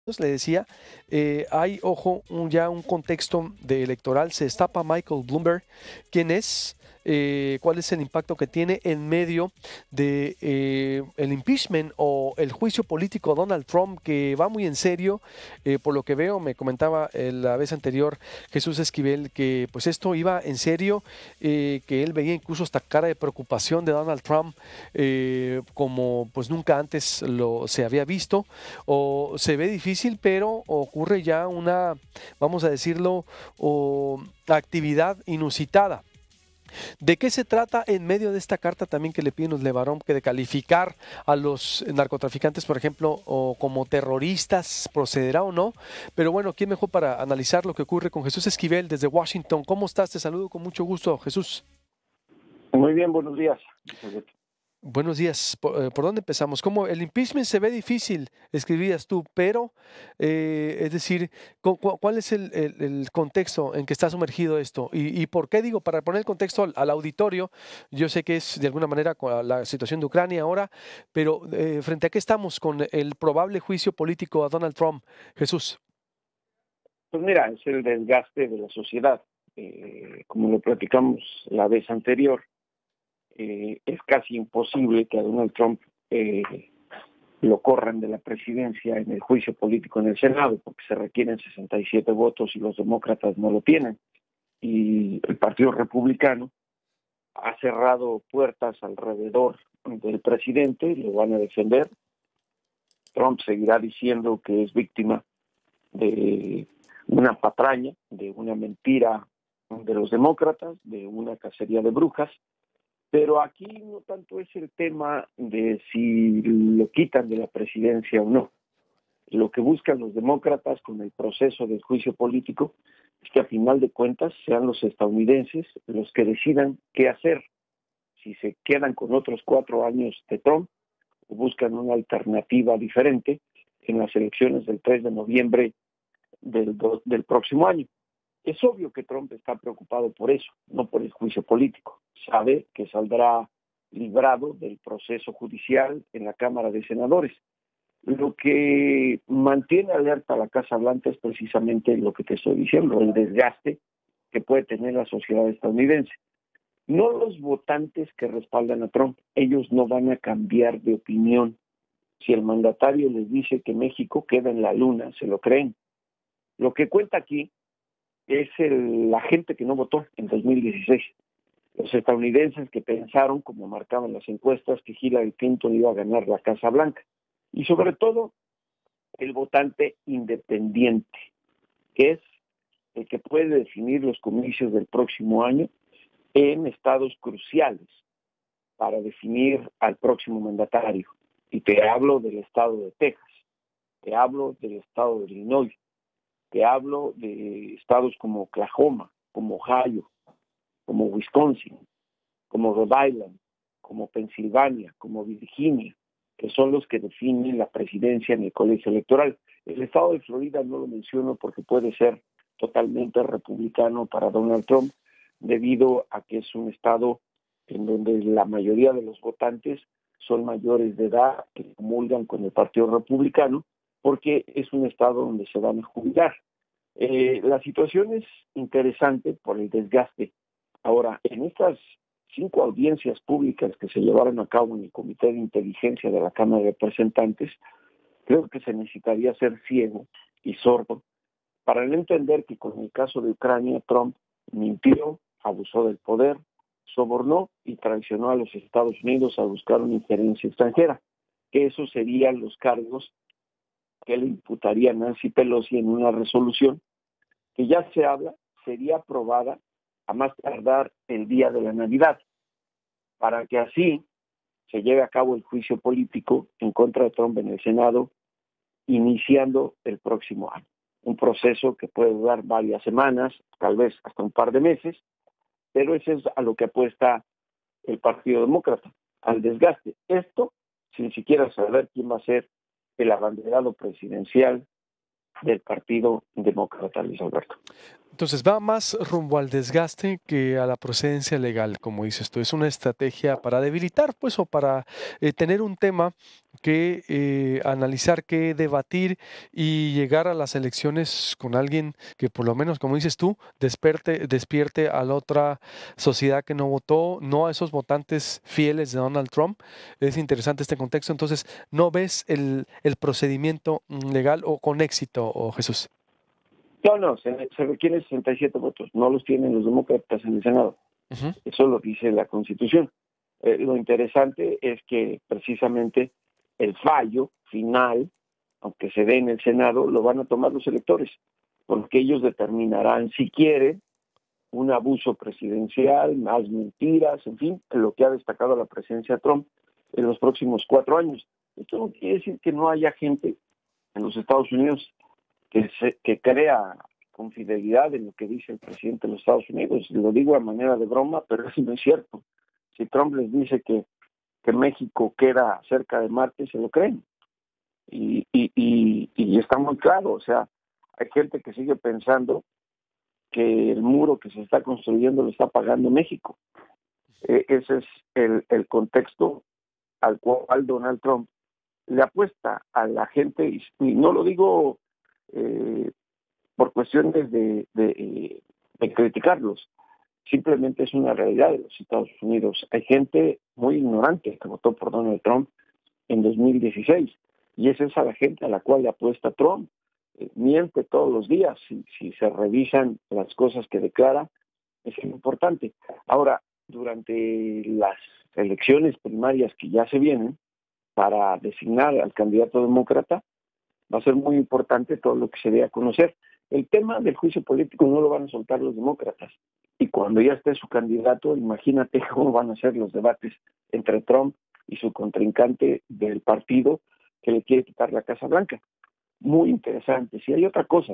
le decía, hay, ojo, ya un contexto de electoral. Se destapa Michael Bloomberg. ¿Quién es? ¿Cuál es el impacto que tiene en medio de el impeachment o el juicio político a Donald Trump, que va muy en serio? Por lo que veo, me comentaba la vez anterior Jesús Esquivel que pues esto iba en serio, que él veía incluso esta cara de preocupación de Donald Trump, como pues nunca antes se había visto, o se ve difícil, pero ocurre ya una, vamos a decirlo, actividad inusitada. ¿De qué se trata en medio de esta carta también que le piden los Levarón, que de calificar a los narcotraficantes, por ejemplo, o como terroristas, procederá o no? Pero bueno, ¿quién mejor para analizar lo que ocurre con Jesús Esquivel desde Washington? ¿Cómo estás? Te saludo con mucho gusto, Jesús. Muy bien, buenos días. Buenos días. ¿Por dónde empezamos? Como el impeachment se ve difícil, escribías tú, pero, es decir, ¿cuál es el contexto en que está sumergido esto? ¿Y por qué digo? Para poner el contexto al auditorio, yo sé que es de alguna manera con la situación de Ucrania ahora, pero ¿frente a qué estamos con el probable juicio político a Donald Trump? Jesús. Pues mira, es el desgaste de la sociedad. Como lo platicamos la vez anterior, es casi imposible que a Donald Trump eh, lo corran de la presidencia en el juicio político en el Senado, porque se requieren 67 votos y los demócratas no lo tienen. Y el Partido Republicano ha cerrado puertas alrededor del presidente, lo van a defender. Trump seguirá diciendo que es víctima de una patraña, de una mentira de los demócratas, de una cacería de brujas, pero aquí no tanto es el tema de si lo quitan de la presidencia o no. Lo que buscan los demócratas con el proceso del juicio político es que a final de cuentas sean los estadounidenses los que decidan qué hacer, si se quedan con otros 4 años de Trump o buscan una alternativa diferente en las elecciones del 3 de noviembre del próximo año. Es obvio que Trump está preocupado por eso, no por el juicio político. Sabe que saldrá librado del proceso judicial en la Cámara de Senadores. Lo que mantiene alerta a la Casa Blanca es precisamente lo que te estoy diciendo, el desgaste que puede tener la sociedad estadounidense. No los votantes que respaldan a Trump, ellos no van a cambiar de opinión. Si el mandatario les dice que México queda en la luna, se lo creen. Lo que cuenta aquí es la gente que no votó en 2016. Los estadounidenses que pensaron, como marcaban las encuestas, que Hillary Clinton iba a ganar la Casa Blanca. Y sobre todo, el votante independiente, que es el que puede definir los comicios del próximo año en estados cruciales para definir al próximo mandatario. Y te hablo del estado de Texas, te hablo del estado de Illinois, te hablo de estados como Oklahoma, como Ohio, como Wisconsin, como Rhode Island, como Pensilvania, como Virginia, que son los que definen la presidencia en el colegio electoral. El estado de Florida no lo menciono porque puede ser totalmente republicano para Donald Trump, debido a que es un estado en donde la mayoría de los votantes son mayores de edad que comulgan con el Partido Republicano, porque es un estado donde se van a jubilar. La situación es interesante por el desgaste. Ahora, en estas 5 audiencias públicas que se llevaron a cabo en el Comité de Inteligencia de la Cámara de Representantes, creo que se necesitaría ser ciego y sordo para no entender que con el caso de Ucrania, Trump mintió, abusó del poder, sobornó y traicionó a los Estados Unidos a buscar una injerencia extranjera, que esos serían los cargos que le imputaría a Nancy Pelosi en una resolución que ya se habla, sería aprobada a más tardar el día de la Navidad, para que así se lleve a cabo el juicio político en contra de Trump en el Senado, iniciando el próximo año. Un proceso que puede durar varias semanas, tal vez hasta un par de meses, pero eso es a lo que apuesta el Partido Demócrata, al desgaste. Esto sin siquiera saber quién va a ser el abanderado presidencial del Partido Demócrata, Luis Alberto. Entonces va más rumbo al desgaste que a la procedencia legal, como dices tú. Es una estrategia para debilitar, pues, o para tener un tema que analizar, que debatir y llegar a las elecciones con alguien que por lo menos, como dices tú, despierte a la otra sociedad que no votó, no a esos votantes fieles de Donald Trump. Es interesante este contexto. Entonces, ¿no ves el procedimiento legal o con éxito, o Jesús? No, se requieren 67 votos, no los tienen los demócratas en el Senado. Ujú. Eso lo dice la Constitución. Lo interesante es que precisamente el fallo final, aunque se dé en el Senado, lo van a tomar los electores, porque ellos determinarán si quieren un abuso presidencial, más mentiras, en fin, lo que ha destacado la presidencia Trump en los próximos 4 años. Esto no quiere decir que no haya gente en los Estados Unidos que crea con fidelidad en lo que dice el presidente de los Estados Unidos. Lo digo a manera de broma, pero eso no es cierto. Si Trump les dice que México queda cerca de Marte, se lo creen. Y está muy claro, o sea, hay gente que sigue pensando que el muro que se está construyendo lo está pagando México. Ese es el contexto al cual Donald Trump le apuesta a la gente, y no lo digo por cuestiones de criticarlos, simplemente es una realidad de los Estados Unidos. Hay gente muy ignorante que votó por Donald Trump en 2016, y esa es a la gente a la cual le apuesta Trump. Miente todos los días, si se revisan las cosas que declara, es importante. Ahora, durante las elecciones primarias que ya se vienen, para designar al candidato demócrata, va a ser muy importante todo lo que se dé a conocer. El tema del juicio político no lo van a soltar los demócratas. Y cuando ya esté su candidato, imagínate cómo van a ser los debates entre Trump y su contrincante del partido que le quiere quitar la Casa Blanca. Muy interesante. Si hay otra cosa,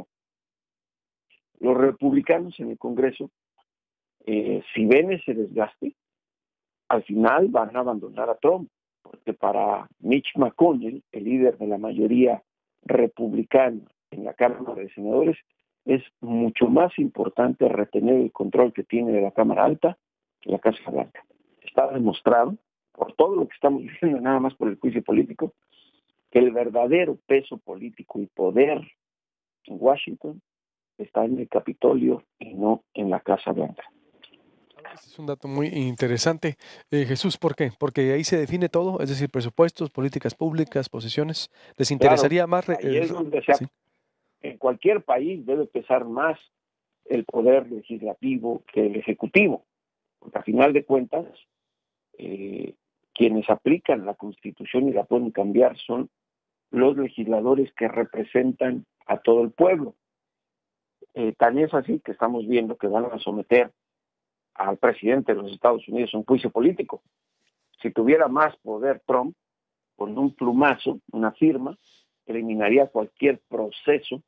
los republicanos en el Congreso, si ven ese desgaste, al final van a abandonar a Trump, porque para Mitch McConnell, el líder de la mayoría republicana en la Cámara de Senadores, es mucho más importante retener el control que tiene de la Cámara Alta que la Casa Blanca. Está demostrado, por todo lo que estamos diciendo, nada más por el juicio político, que el verdadero peso político y poder en Washington está en el Capitolio y no en la Casa Blanca. Ese es un dato muy interesante. Jesús, ¿por qué? Porque ahí se define todo, es decir, presupuestos, políticas públicas, posiciones. ¿Les Claro, interesaría más? ahí es donde Sí. en cualquier país debe pesar más el poder legislativo que el ejecutivo, porque a final de cuentas, quienes aplican la Constitución y la pueden cambiar son los legisladores que representan a todo el pueblo. Tan es así que estamos viendo que van a someter al presidente de los Estados Unidos a un juicio político. Si tuviera más poder Trump, con un plumazo, una firma, eliminaría cualquier proceso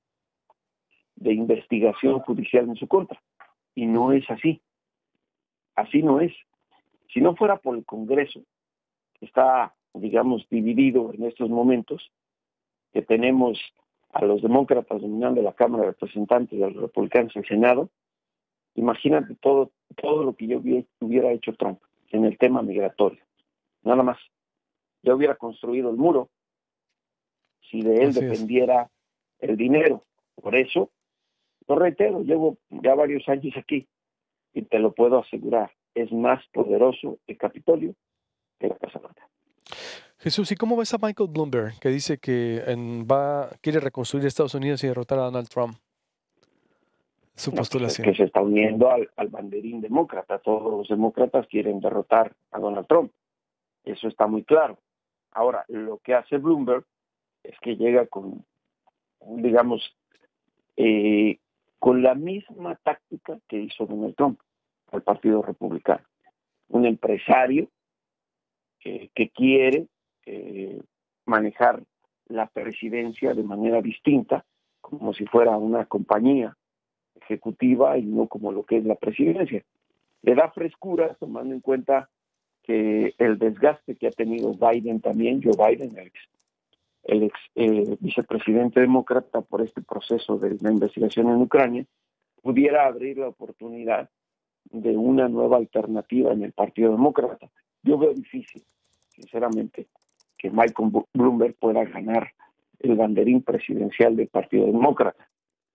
de investigación judicial en su contra. Y no es así. Así no es. Si no fuera por el Congreso, que está, digamos, dividido en estos momentos, que tenemos a los demócratas dominando la Cámara de Representantes y a los republicanos el Senado, imagínate todo lo que yo hubiera hecho Trump en el tema migratorio. Nada más. Ya hubiera construido el muro si de él Así es. dependiera el dinero. Por eso, lo reitero, llevo ya varios años aquí y te lo puedo asegurar, es más poderoso el Capitolio que la Casa Blanca. Jesús, ¿y cómo ves a Michael Bloomberg, que dice que quiere reconstruir Estados Unidos y derrotar a Donald Trump? Su No, pues es postulación. que se está uniendo al banderín demócrata. Todos los demócratas quieren derrotar a Donald Trump. Eso está muy claro. Ahora, lo que hace Bloomberg es que llega con, digamos, con la misma táctica que hizo Donald Trump al Partido Republicano. Un empresario que quiere manejar la presidencia de manera distinta, como si fuera una compañía ejecutiva y no como lo que es la presidencia. Le da frescura, tomando en cuenta que el desgaste que ha tenido Biden también, Joe Biden, el ex vicepresidente demócrata por este proceso de la investigación en Ucrania, pudiera abrir la oportunidad de una nueva alternativa en el Partido Demócrata. Yo veo difícil, sinceramente, que Michael Bloomberg pueda ganar el banderín presidencial del Partido Demócrata.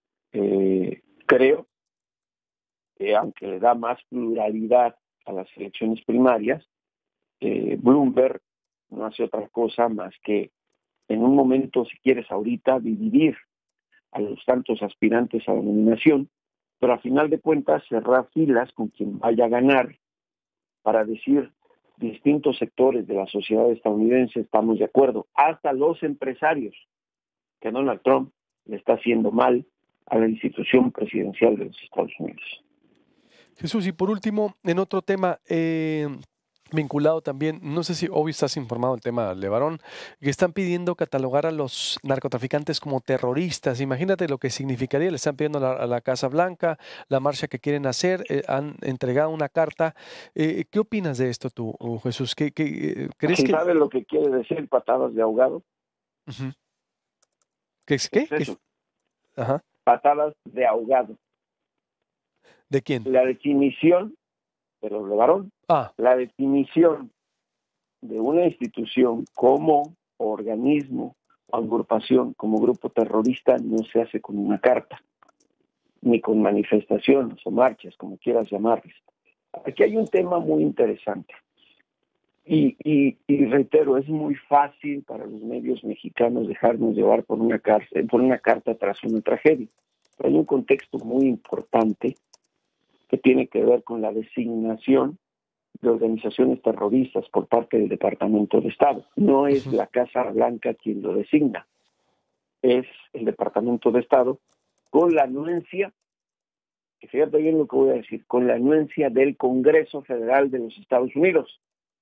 Creo que aunque le da más pluralidad a las elecciones primarias, Bloomberg no hace otra cosa más que en un momento, si quieres ahorita, dividir a los tantos aspirantes a la nominación, pero a final de cuentas cerrar filas con quien vaya a ganar para decir distintos sectores de la sociedad estadounidense estamos de acuerdo, hasta los empresarios, que Donald Trump le está haciendo mal a la institución presidencial de los Estados Unidos. Jesús, y por último, en otro tema vinculado también, no sé si hoy estás informado del tema LeBaron, que están pidiendo catalogar a los narcotraficantes como terroristas. Imagínate lo que significaría, le están pidiendo a la Casa Blanca, la marcha que quieren hacer, han entregado una carta. ¿Qué opinas de esto tú, Jesús? ¿Crees que...? ¿Sabes lo que quiere decir patadas de ahogado? Uh-huh. ¿Qué es qué? Es eso. Ajá. Patadas de ahogado. ¿De quién? La definición de los LeBaron, la definición de una institución como organismo o agrupación, como grupo terrorista, no se hace con una carta, ni con manifestaciones o marchas, como quieras llamarles. Aquí hay un tema muy interesante. Y reitero, es muy fácil para los medios mexicanos dejarnos llevar por una carta tras una tragedia. Pero hay un contexto muy importante que tiene que ver con la designación de organizaciones terroristas por parte del Departamento de Estado. No es la Casa Blanca quien lo designa, es el Departamento de Estado con la anuencia, y fíjate bien lo que voy a decir, con la anuencia del Congreso Federal de los Estados Unidos.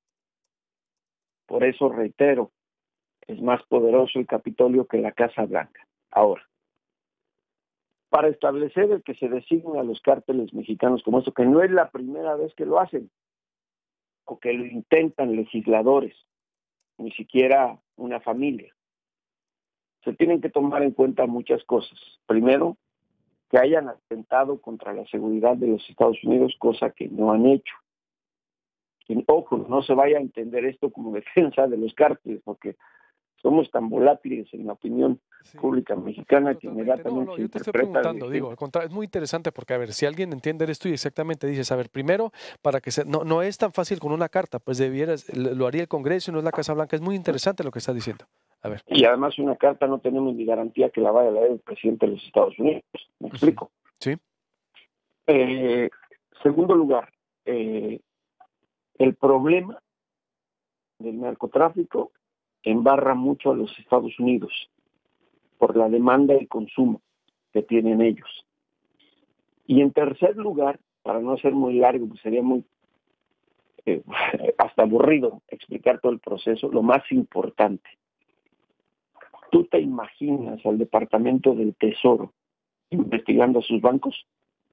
Por eso reitero, es más poderoso el Capitolio que la Casa Blanca. Ahora, para establecer el que se designa a los cárteles mexicanos como esto, que no es la primera vez que lo hacen, o que lo intentan legisladores, ni siquiera una familia. Se tienen que tomar en cuenta muchas cosas. Primero, que hayan atentado contra la seguridad de los Estados Unidos, cosa que no han hecho. Y, ojo, no se vaya a entender esto como defensa de los cárteles, porque somos tan volátiles en la opinión pública mexicana que inmediatamente yo te estoy preguntando, digo, al contrario, es muy interesante porque, a ver, si alguien entiende esto y exactamente dices, a ver, primero, para que no es tan fácil con una carta, pues lo haría el Congreso y no es la Casa Blanca. Es muy interesante lo que estás diciendo. A ver. Y además una carta no tenemos ni garantía que la vaya a leer el presidente de los Estados Unidos. ¿Me explico? Sí. Segundo lugar, el problema del narcotráfico embarra mucho a los Estados Unidos por la demanda y consumo que tienen ellos. Y en tercer lugar, para no ser muy largo, pues sería muy hasta aburrido explicar todo el proceso, lo más importante. ¿Tú te imaginas al Departamento del Tesoro investigando a sus bancos?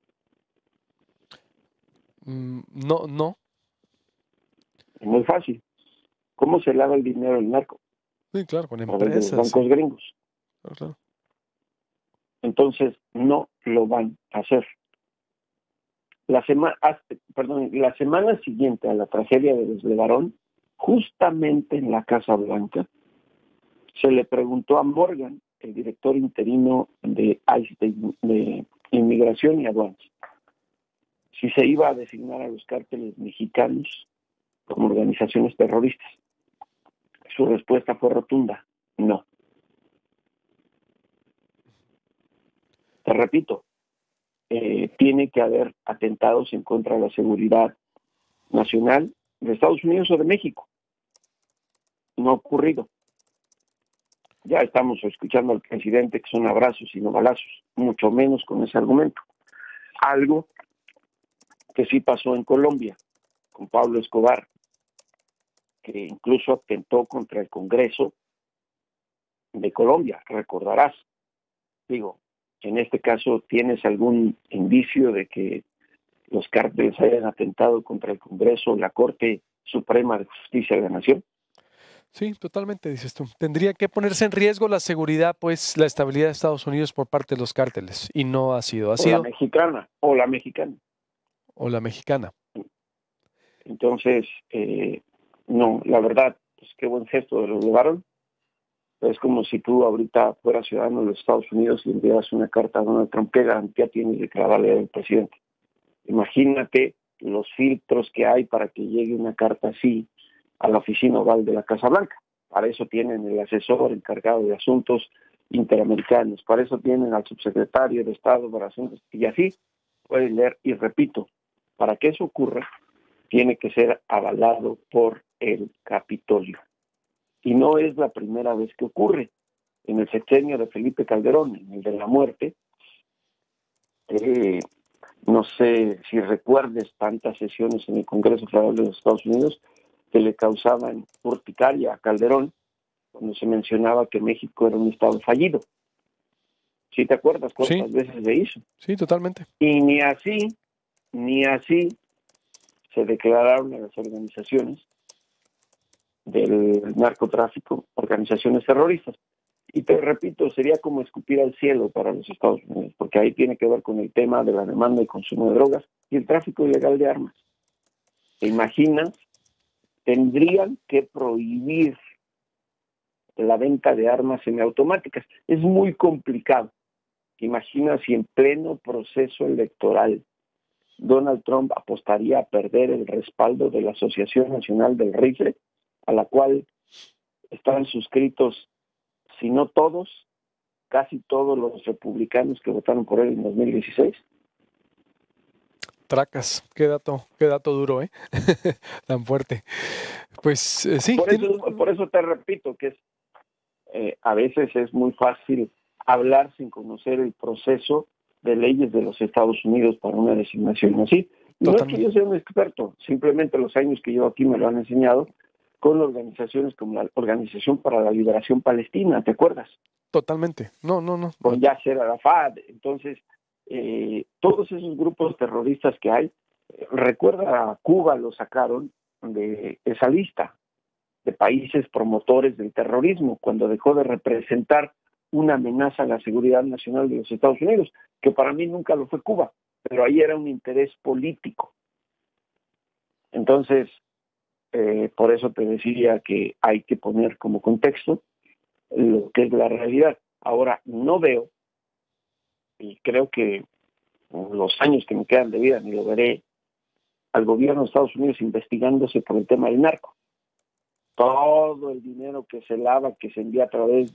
No. Es muy fácil. ¿Cómo se lava el dinero del narco? Sí, claro, con A través de los empresas. bancos gringos. Claro. Entonces, no lo van a hacer. La semana siguiente a la tragedia de los LeBaron, justamente en la Casa Blanca, se le preguntó a Morgan, el director interino de ICE, de Inmigración y Aduanas, si se iba a designar a los cárteles mexicanos como organizaciones terroristas. Su respuesta fue rotunda, no. Te repito, tiene que haber atentados en contra de la seguridad nacional de Estados Unidos o de México. No ha ocurrido. Ya estamos escuchando al presidente que son abrazos y no balazos, mucho menos con ese argumento. Algo que sí pasó en Colombia, con Pablo Escobar, que incluso atentó contra el Congreso de Colombia, recordarás. Digo, en este caso, ¿tienes algún indicio de que los cárteles hayan atentado contra el Congreso, la Corte Suprema de Justicia de la Nación? Sí, totalmente, dices tú. Tendría que ponerse en riesgo la seguridad, pues la estabilidad de Estados Unidos por parte de los cárteles, y no ha sido. Ha o la sido mexicana, o la mexicana. o la mexicana. Entonces, no, la verdad, pues qué buen gesto de los llevaron. Es como si tú ahorita fueras ciudadano de los Estados Unidos y enviaras una carta a Donald Trump. ¿Qué garantía tienes de que la va a leer el presidente? Imagínate los filtros que hay para que llegue una carta así a la oficina oval de la Casa Blanca. Para eso tienen el asesor encargado de asuntos interamericanos, para eso tienen al subsecretario de Estado para asuntos, y así pueden leer. Y repito, para que eso ocurra, tiene que ser avalado por el Capitolio. Y no es la primera vez que ocurre. En el sexenio de Felipe Calderón, en el de la muerte, no sé si recuerdes tantas sesiones en el Congreso Federal de los Estados Unidos que le causaban urticaria a Calderón cuando se mencionaba que México era un estado fallido. ¿Sí te acuerdas cuántas veces se hizo? Sí, totalmente. Y ni así se declararon a las organizaciones del narcotráfico organizaciones terroristas. Y te repito, sería como escupir al cielo para los Estados Unidos, porque ahí tiene que ver con el tema de la demanda y consumo de drogas y el tráfico ilegal de armas. ¿Te imaginas? Tendrían que prohibir la venta de armas semiautomáticas. Es muy complicado. ¿Te imaginas si en pleno proceso electoral Donald Trump apostaría a perder el respaldo de la Asociación Nacional del Rifle, a la cual están suscritos, si no todos, casi todos los republicanos que votaron por él en 2016? Tracas, qué dato duro, ¿eh? Tan fuerte. Pues sí. Por eso te repito que a veces es muy fácil hablar sin conocer el proceso de leyes de los Estados Unidos para una designación así. No es que yo sea un experto, simplemente los años que llevo aquí me lo han enseñado con organizaciones como la Organización para la Liberación Palestina, ¿te acuerdas? Totalmente. No. Con Yasser Arafat. Entonces, todos esos grupos terroristas que hay, recuerda, a Cuba lo sacaron de esa lista de países promotores del terrorismo cuando dejó de representar una amenaza a la seguridad nacional de los Estados Unidos, que para mí nunca lo fue Cuba, pero ahí era un interés político. Entonces, por eso te decía que hay que poner como contexto lo que es la realidad. Ahora, no veo, y creo que los años que me quedan de vida ni lo veré, al gobierno de Estados Unidos investigándose por el tema del narco. Todo el dinero que se lava, que se envía a través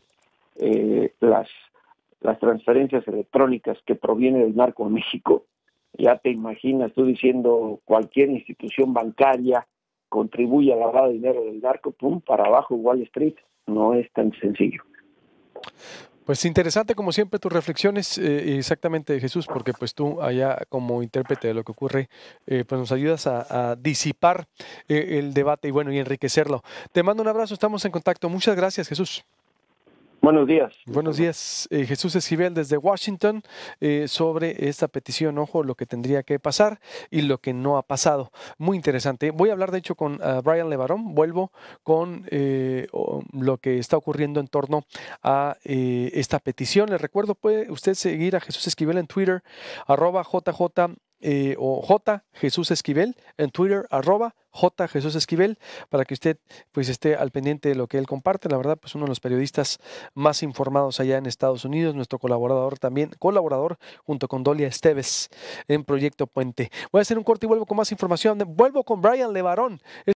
las transferencias electrónicas que proviene del narco a México, ya te imaginas tú diciendo cualquier institución bancaria contribuye al lavado de dinero del narco, pum, para abajo Wall Street. No es tan sencillo. Pues interesante como siempre tus reflexiones, exactamente, Jesús, porque pues tú allá como intérprete de lo que ocurre, pues nos ayudas a disipar el debate y bueno, y enriquecerlo. Te mando un abrazo, estamos en contacto. Muchas gracias, Jesús. Buenos días. Buenos días, Jesús Esquivel desde Washington, sobre esta petición, ojo, lo que tendría que pasar y lo que no ha pasado. Muy interesante. Voy a hablar, de hecho, con Brian LeBaron. Vuelvo con lo que está ocurriendo en torno a esta petición. Les recuerdo, puede usted seguir a Jesús Esquivel en Twitter, @JJ o J Jesús Esquivel en Twitter, J Jesús Esquivel, para que usted pues esté al pendiente de lo que él comparte. La verdad, pues uno de los periodistas más informados allá en Estados Unidos, nuestro colaborador junto con Dolia Esteves en Proyecto Puente. Voy a hacer un corte y vuelvo con más información. Vuelvo con Brian LeBaron.